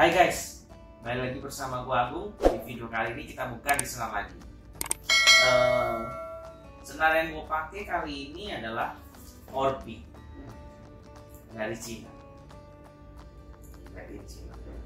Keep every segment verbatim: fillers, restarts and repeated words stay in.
Hai guys, balik lagi bersama gua Agung. Di video kali ini kita buka di senar lagi. uh, Senar yang gua pakai kali ini adalah Orpi dari Cina. Dari Cina.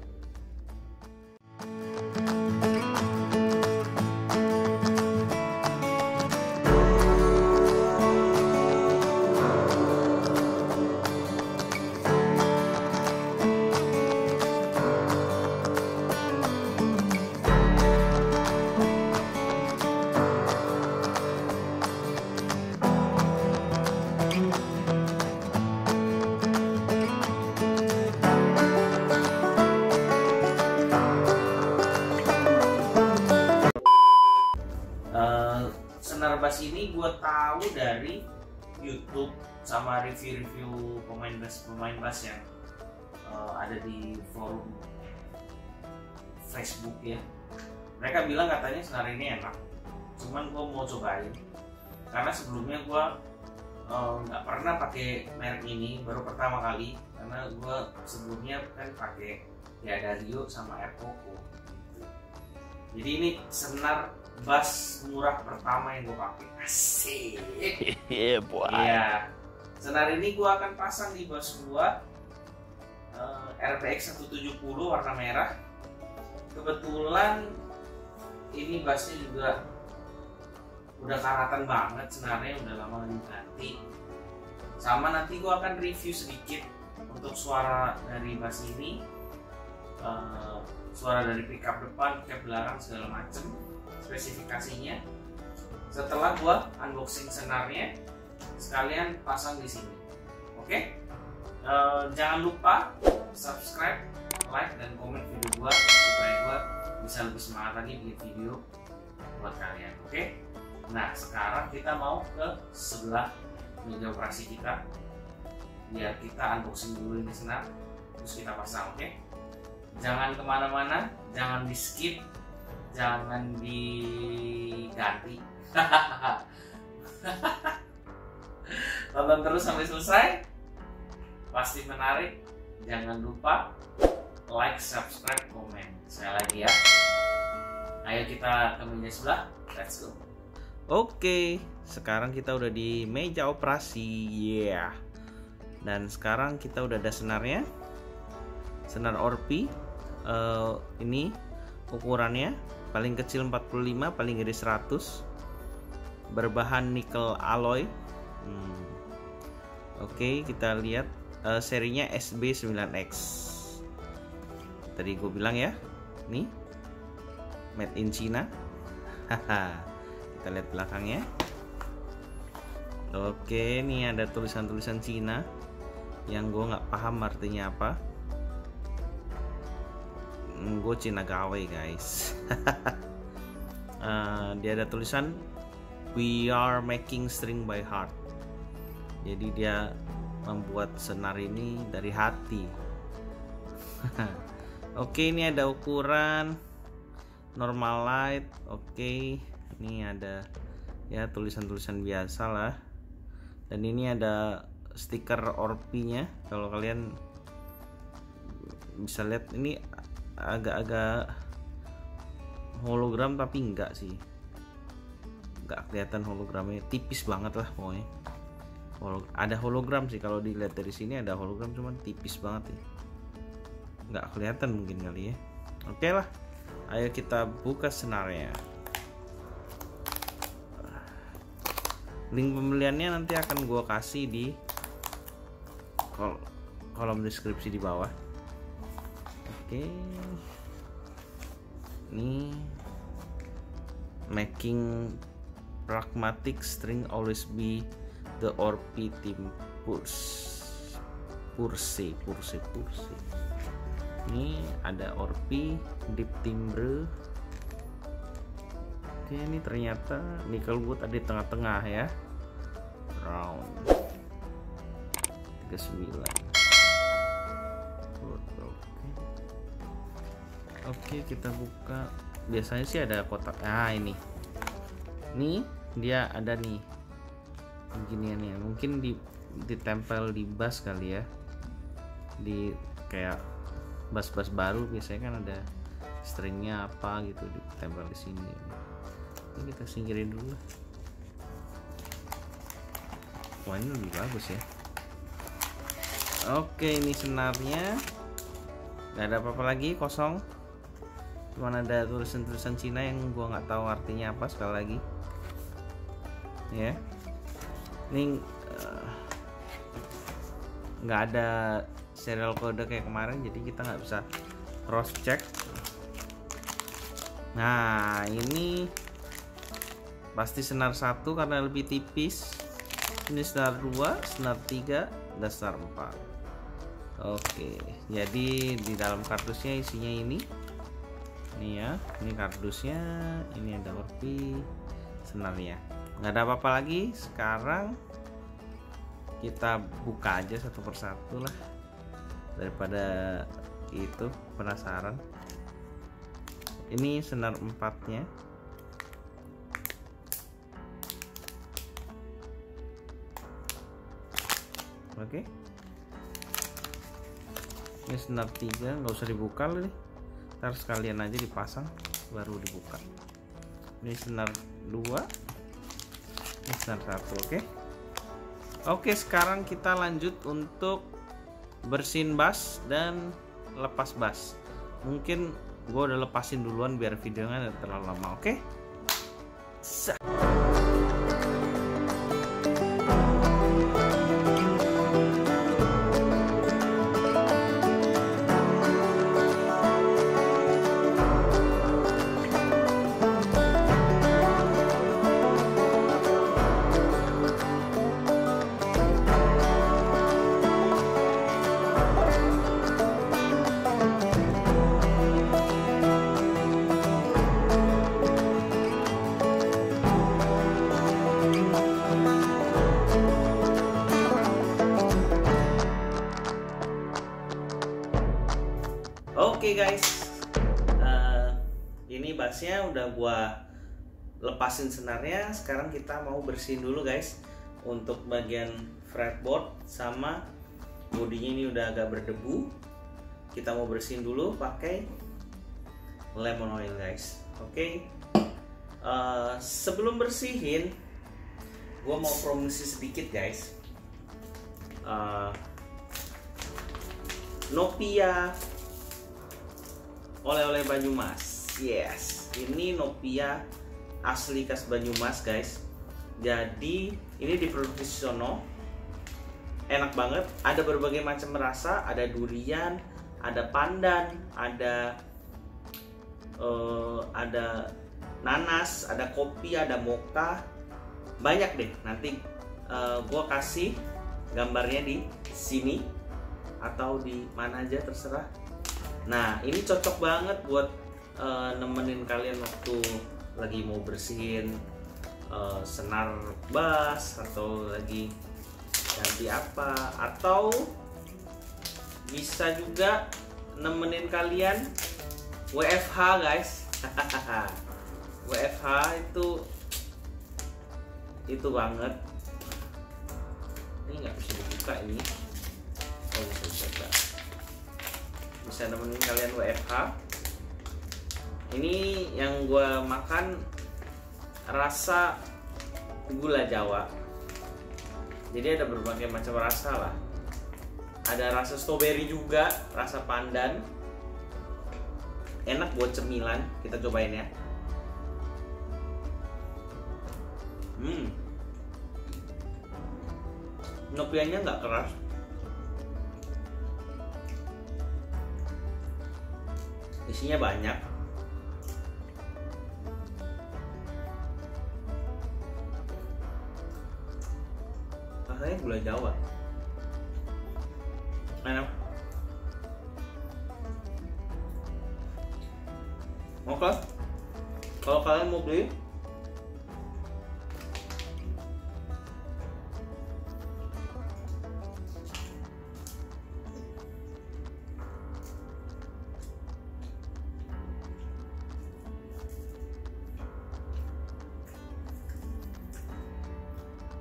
Senar bass ini gue tahu dari YouTube sama review-review pemain bass pemain bass yang uh, ada di forum Facebook ya. Mereka bilang katanya senar ini enak. Cuman gue mau cobain karena sebelumnya gue nggak uh, pernah pakai merek ini, baru pertama kali. Karena gue sebelumnya kan pakai ya Dario sama Airpoco. Jadi ini senar bass murah pertama yang gue pakai. Asik. Iya, boy. Iya. Senar ini gue akan pasang di bass gue uh, R P X seratus tujuh puluh warna merah. Kebetulan ini bassnya juga udah karatan banget, senarnya udah lama diganti. Sama nanti gue akan review sedikit untuk suara dari bass ini, uh, suara dari pickup depan, pickup belakang segala macem, spesifikasinya. Setelah gua unboxing senarnya, sekalian pasang di sini. Oke? Uh, jangan lupa subscribe, like, dan komen video gua supaya gua bisa lebih semangat lagi bikin video buat kalian. Oke? Nah, sekarang kita mau ke sebelah meja operasi kita, biar kita unboxing dulu ini senar, terus kita pasang. Oke? Jangan kemana-mana, jangan di skip, jangan diganti. Tonton terus sampai selesai, pasti menarik. Jangan lupa like, subscribe, komen. Saya lagi ya. Ayo kita ke meja sebelah, let's go. Oke, sekarang kita udah di meja operasi, yeah. Dan sekarang kita udah ada senarnya, senar Orpi. Uh, ini ukurannya paling kecil empat puluh lima, paling gede seratus, berbahan nikel alloy. hmm. Oke, kita lihat uh, serinya S B sembilan X. Tadi gue bilang ya, nih made in China. Haha. Kita lihat belakangnya. Oke, ini ada tulisan-tulisan Cina yang gue nggak paham artinya apa. Gue Cina gawe guys. uh, dia ada tulisan we are making string by heart. Jadi dia membuat senar ini dari hati. Oke, ini ada ukuran normal light. Oke, ini ada ya tulisan-tulisan biasa lah. Dan ini ada stiker Orpi-nya. Kalau kalian bisa lihat, ini agak-agak hologram tapi enggak sih, enggak kelihatan hologramnya, tipis banget lah pokoknya. Holog ada hologram sih kalau dilihat dari sini, ada hologram cuman tipis banget ya, nggak kelihatan mungkin kali ya. Oke lah, ayo kita buka senarnya. Link pembeliannya nanti akan gua kasih di kol kolom deskripsi di bawah. Oke, ini making pragmatic string always be the Orpi team Purse Purse Purse Purse. Ini ada Orpi deep timbre. Oke, ini ternyata nickel wood ada di tengah-tengah ya, round tiga puluh sembilan. Oke, kita buka. Biasanya sih ada kotak. Nah, ini. Nih, dia ada nih. Beginiannya. Mungkin di ditempel di bass kali ya. Di kayak bass-bass baru biasanya kan ada stringnya apa gitu ditempel di sini. Ini kita singkirin dulu. Wah, ini lebih bagus ya. Oke, ini senarnya nggak ada apa-apa lagi, kosong. Cuman ada tulisan-tulisan Cina yang gua nggak tahu artinya apa sekali lagi. Ya, ini nggak uh, ada serial code kayak kemarin, jadi kita nggak bisa cross check. Nah, ini pasti senar satu karena lebih tipis. Ini senar dua, senar tiga, dan senar empat. Oke, jadi di dalam kardusnya isinya ini. Ini ya, ini kardusnya, ini ada orpi, senarnya. Nggak ada apa-apa lagi. Sekarang kita buka aja satu persatu lah, daripada itu penasaran. Ini senar empatnya. Oke. Ini senar tiga, nggak usah dibuka loh nih. Ntar sekalian aja dipasang baru dibuka. Ini senar dua. Ini senar satu, oke. Oke, sekarang kita lanjut untuk bersihin bass dan lepas bass. Mungkin gue udah lepasin duluan biar videonya gak terlalu lama, oke? Okay? Oke okay guys, uh, ini bassnya udah gua lepasin senarnya. Sekarang kita mau bersihin dulu guys. Untuk bagian fretboard sama bodinya ini udah agak berdebu. Kita mau bersihin dulu pakai lemon oil guys. Oke, okay. uh, sebelum bersihin, gua mau promosi sedikit guys. Uh, Nopia oleh-oleh Banyumas. Yes, ini Nopia asli khas Banyumas guys. Jadi ini diproduksi sono, enak banget. Ada berbagai macam rasa, ada durian, ada pandan, ada uh, ada nanas, ada kopi, ada mocha, banyak deh. Nanti uh, gua kasih gambarnya di sini atau di mana aja terserah. Nah, ini cocok banget buat uh, nemenin kalian waktu lagi mau bersihin uh, senar bass atau lagi ganti apa, atau bisa juga nemenin kalian W F H guys. W F H itu itu banget. Ini nggak bisa dibuka ini. Oh, bisa dibuka. Bisa nemenin kalian W F H. Ini yang gue makan rasa gula Jawa. Jadi ada berbagai macam rasa lah. Ada rasa strawberry juga, rasa pandan. Enak buat cemilan. Kita cobain ya. Hmm. Nopianya nggak keras. Isinya banyak. Rasanya gula Jawa. Enak. Oke. Kalau kalian mau beli,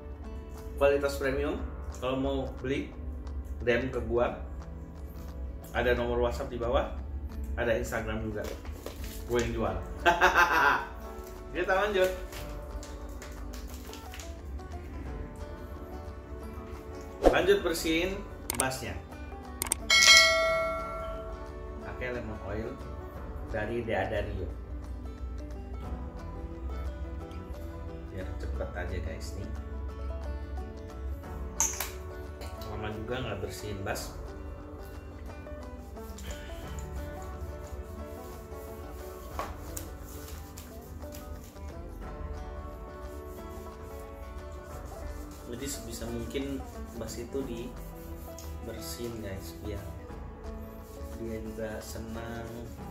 kualitas premium, kalau mau beli D M ke gua. Ada nomor WhatsApp di bawah, ada Instagram juga. Gue yang jual. Kita lanjut. Lanjut bersihin bassnya. Pakai lemon oil dari Deodario. Biar cepet aja guys nih. Lama juga nggak bersihin bass. Jadi sebisa mungkin bass itu dibersihin guys, biar dia juga senang.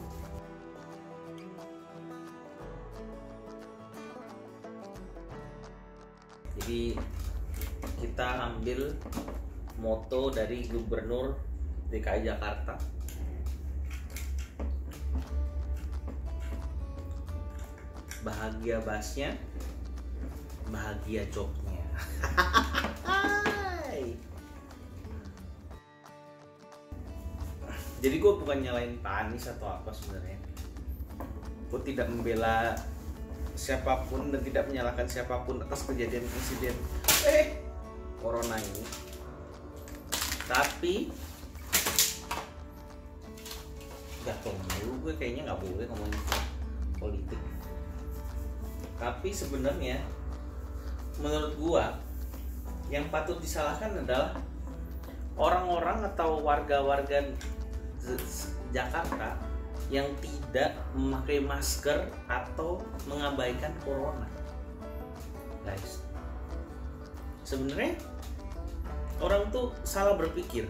Jadi kita ambil moto dari Gubernur D K I Jakarta. Bahagia bassnya, bahagia joknya. Jadi gue bukan nyalain Pak Anies atau apa sebenarnya. Gue tidak membela siapapun dan tidak menyalahkan siapapun atas kejadian insiden eh corona ini. Tapi gak tau dulu, gue kayaknya nggak boleh ngomongin politik. Tapi sebenarnya menurut gue yang patut disalahkan adalah orang-orang atau warga-warga Jakarta yang tidak memakai masker atau mengabaikan corona. Guys, sebenarnya orang tuh salah berpikir.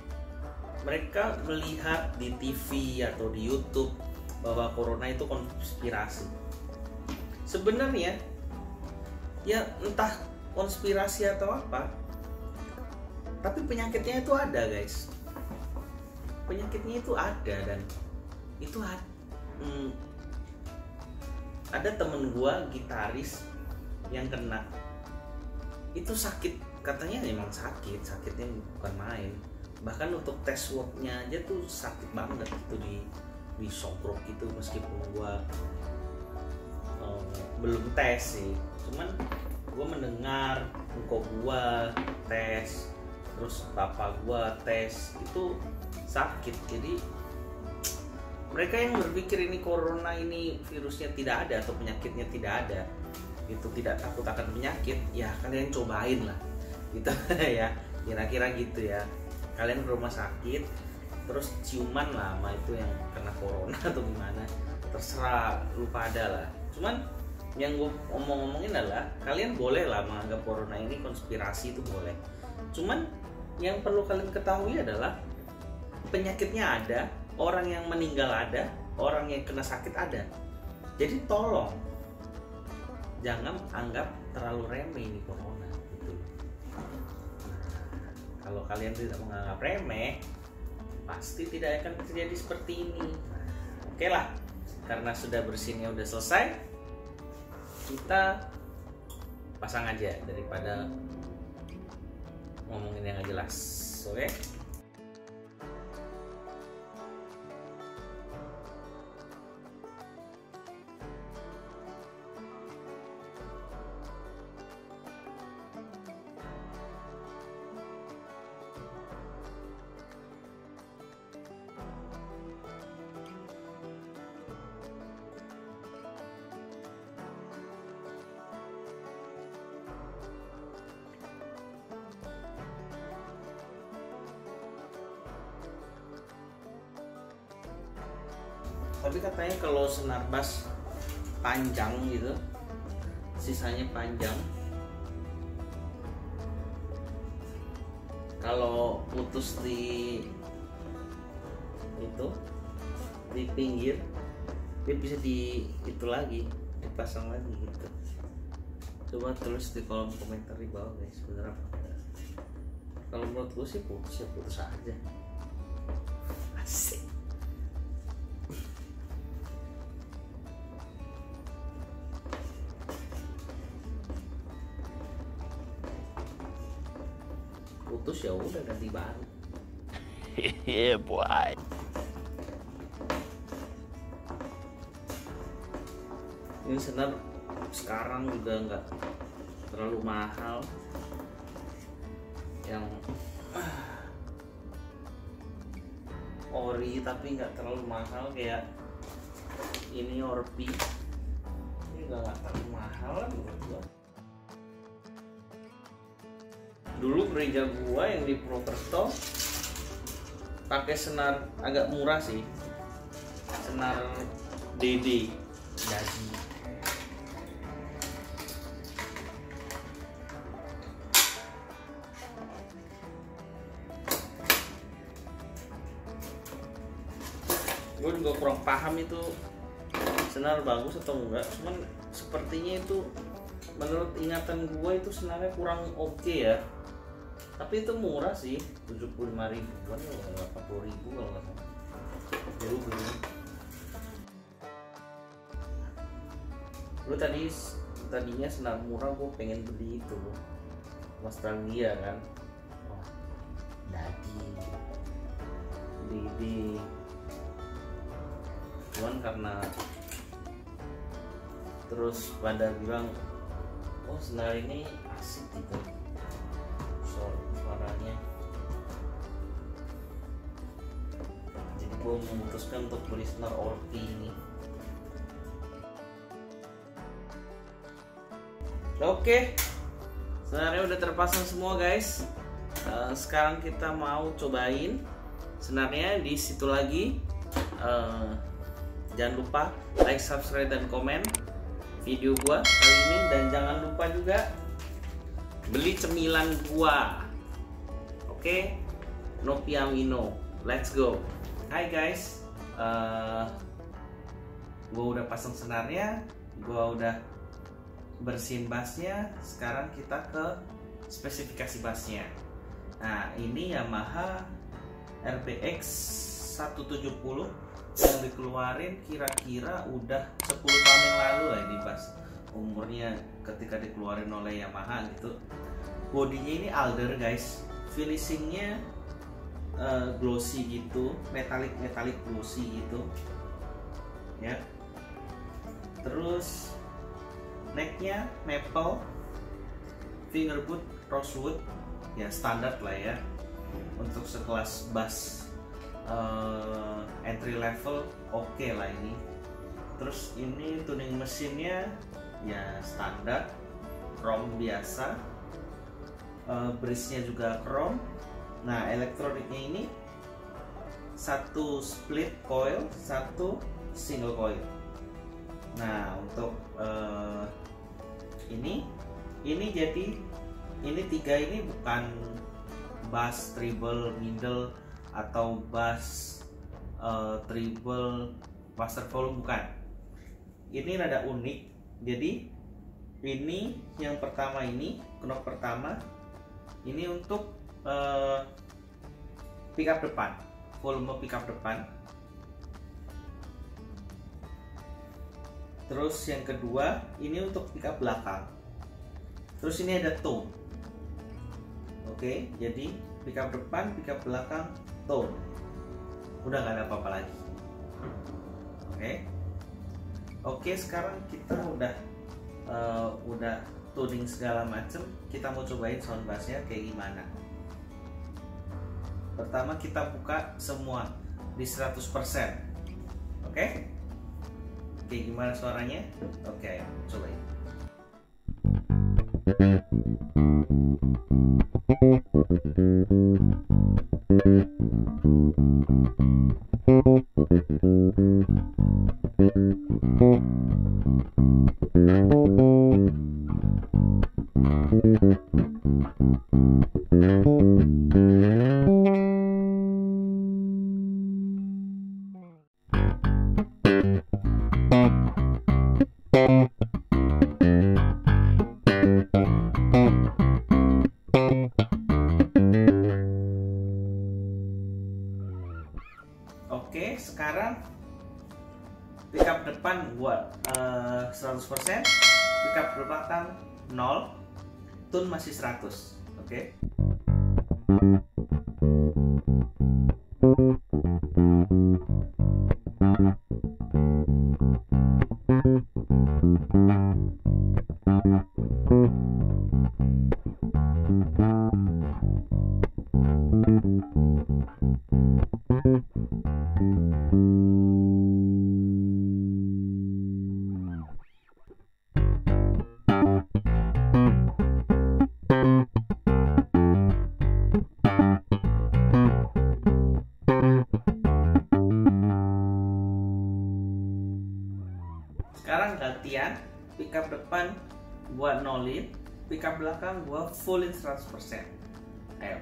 Mereka melihat di T V atau di YouTube bahwa corona itu konspirasi. Sebenarnya ya entah konspirasi atau apa, tapi penyakitnya itu ada guys. Penyakitnya itu ada dan itu hmm, ada temen gua gitaris yang kena, itu sakit, katanya memang sakit, sakitnya bukan main. Bahkan untuk tes swabnya aja tuh sakit banget itu di di sokrok gitu, meskipun gua um, belum tes sih, cuman gua mendengar engkau gua tes, terus bapak gua tes, itu sakit. Jadi mereka yang berpikir ini corona ini virusnya tidak ada atau penyakitnya tidak ada, itu tidak takut akan penyakit, ya kalian cobain lah gitu ya, kira-kira gitu ya. Kalian ke rumah sakit terus ciuman lah sama itu yang kena corona atau gimana, terserah lu pada lah. Cuman yang gue omong-omongin adalah kalian boleh lah menganggap corona ini konspirasi, itu boleh. Cuman yang perlu kalian ketahui adalah penyakitnya ada, orang yang meninggal ada, orang yang kena sakit ada. Jadi tolong jangan anggap terlalu remeh ini corona gitu. Nah, kalau kalian tidak menganggap remeh, pasti tidak akan terjadi seperti ini. Nah, oke lah, karena sudah bersihnya udah selesai, kita pasang aja daripada ngomongin yang gak jelas. Oke? Tapi katanya kalau senar bass panjang gitu, sisanya panjang, kalau putus di itu di pinggir, dia bisa di itu lagi, dipasang lagi gitu. Coba tulis di kolom komentar di bawah guys, bener apa enggak. Kalau menurut gue sih putus ya putus aja. Asik. Putus ya udah ganti baru. Yeah, boy. Ini senar sekarang juga nggak terlalu mahal, yang ori tapi nggak terlalu mahal kayak ini Orpi. Ini juga nggak terlalu mahal lah menurut gua. Dulu gereja gua yang di Purwokerto pakai senar agak murah sih, senar D D jadi. Gue juga kurang paham itu senar bagus atau enggak, cuman sepertinya itu menurut ingatan gue itu senarnya kurang oke okay ya. Tapi itu murah sih, tujuh puluh lima ribuan atau delapan puluh ribu kalau nggak salah. Dulu beli. Lu tadi tadinya senar murah, gue pengen beli itu Australia kan. Wah, dadi, didi. Cuman karena terus pada bilang, oh senar ini asik gitu. Suaranya, jadi gue memutuskan untuk beli senar Orpi ini. Oke, senarnya udah terpasang semua guys. Uh, sekarang kita mau cobain senarnya di situ lagi. Uh, jangan lupa like, subscribe, dan komen video gua kali ini, dan jangan lupa juga beli cemilan gua. Oke, okay? No Piamino, let's go. Hai guys, uh, gua udah pasang senarnya, gua udah bersihin bassnya. Sekarang kita ke spesifikasi bassnya. Nah, ini Yamaha R B X seratus tujuh puluh yang dikeluarin kira-kira udah sepuluh tahun yang lalu lah ini bass. Umurnya ketika dikeluarin oleh Yamaha gitu. Bodinya ini Alder guys, finishingnya uh, glossy gitu, metalik metalik glossy gitu ya. Terus necknya maple, fingerboard rosewood, ya standar lah ya untuk sekelas bass uh, entry level, oke okay lah ini. Terus ini tuning mesinnya ya standar chrome biasa. Uh, bridge-nya juga chrome. Nah, elektroniknya ini satu split coil, satu single coil. Nah, untuk uh, ini ini jadi ini tiga ini bukan bass treble middle atau bass uh, treble master volume, bukan. Ini rada unik. Jadi ini yang pertama, ini knob pertama ini untuk uh, pickup depan, volume pickup depan. Terus yang kedua ini untuk pickup belakang. Terus ini ada tone. Oke, jadi pickup depan, pickup belakang, tone. Udah nggak ada apa-apa lagi. Oke. Oke, sekarang kita udah uh, udah tuning segala macem. Kita mau cobain sound bassnya kayak gimana. Pertama kita buka semua di seratus persen. Oke. Kayak gimana suaranya? Oke, ayo cobain. Oke, sekarang pickup depan buat uh, seratus persen, pickup belakang nol, tune masih seratus. Oke. Sekarang gantian, pickup depan gua nolin, pickup belakang gua fullin seratus persen. Ayo.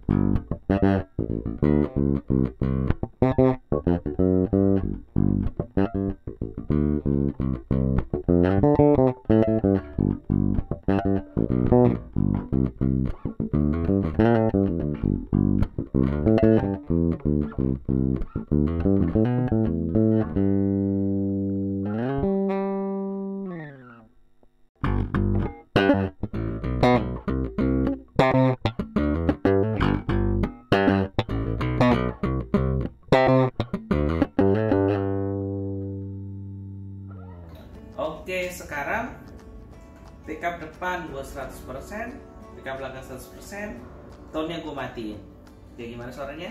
Oke, sekarang pickup depan gua seratus persen, pickup belakang seratus persen, tone-nya gua matiin. Oke, gimana suaranya?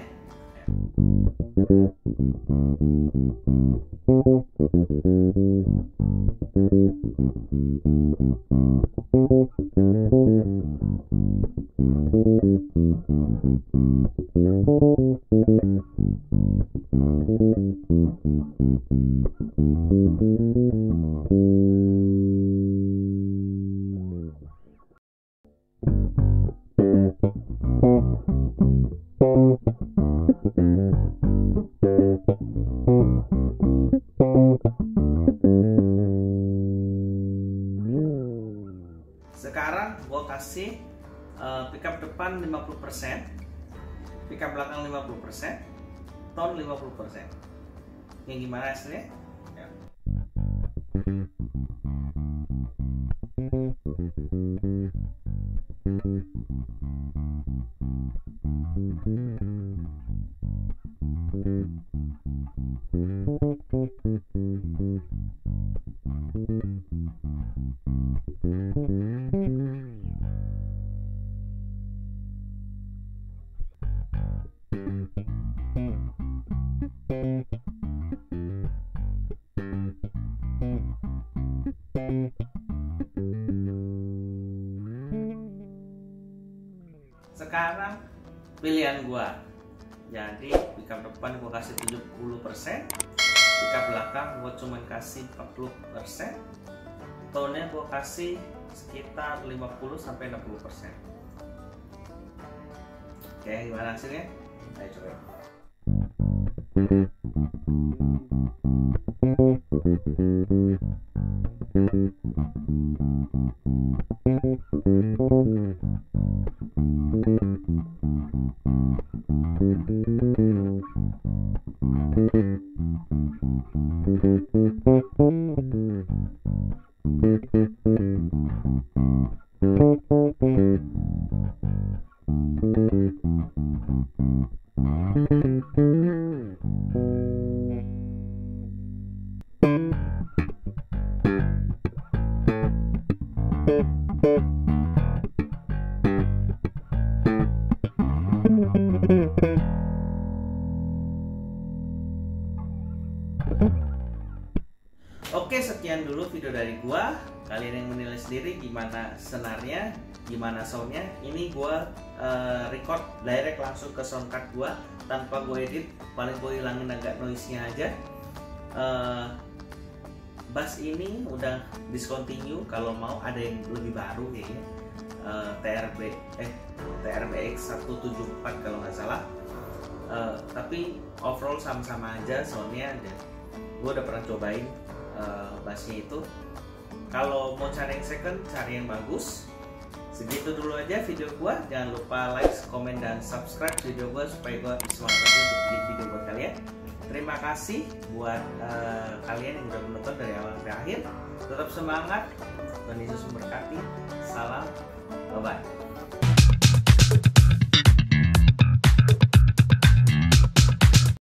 Sekarang gue kasih uh, pickup depan lima puluh persen, pickup belakang lima puluh persen, tone lima puluh persen. Yang gimana hasilnya? Ya. Sekarang pilihan gua. Jadi pickup depan gua kasih tujuh puluh persen, pickup belakang gua cuman kasih empat puluh persen, tone-nya gua kasih sekitar lima puluh sampai enam puluh persen. Oke, gimana hasilnya? Ayo coba. Oke, sekian dulu video dari gua. Kalian yang menilai sendiri gimana senarnya, gimana soundnya. Ini gua uh, record direct langsung ke sound card gua tanpa gua edit. Paling gua hilangin agak noise-nya aja. Uh, bass ini udah discontinue. Kalau mau ada yang lebih baru kayaknya. Uh, T R B eh T R B X seratus tujuh puluh empat kalau nggak salah. Uh, tapi overall sama-sama aja soundnya. Gue udah pernah cobain uh, bassnya itu. Kalau mau cari yang second, cari yang bagus. Segitu dulu aja video gue. Jangan lupa like, komen, dan subscribe video gue supaya gue bisa semangat lagi untuk bikin video buat kalian. Terima kasih buat uh, kalian yang udah menonton dari awal sampai akhir. Tetap semangat. Tuhan Yesus memberkati. Salam. Bye bye.